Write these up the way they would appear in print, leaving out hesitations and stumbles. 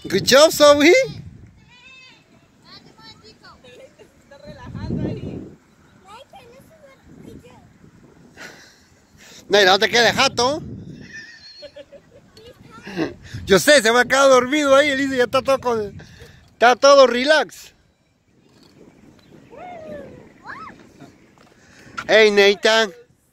Good job, Zoe. Está relajando ahí. No, no te quedes jato. Yo sé, se me ha quedado dormido ahí. Él dice, ya está todo relax. Hey, Nathan.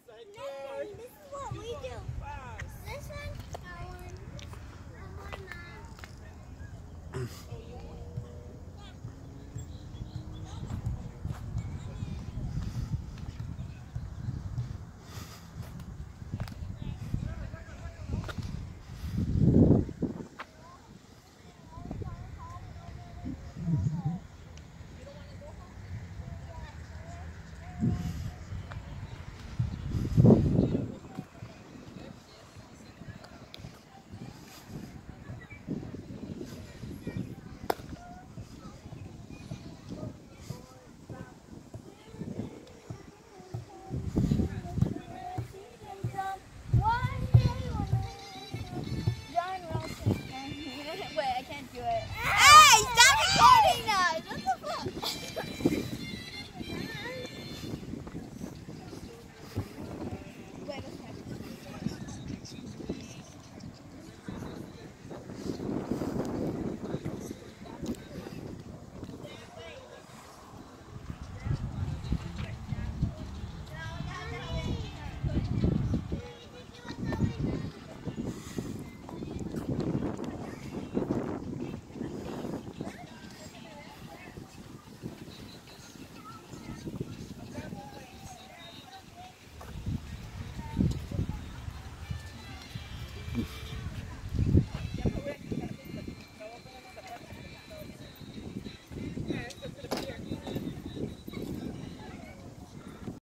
Wait, I can't do it. Hey, stop recording us! What the fuck?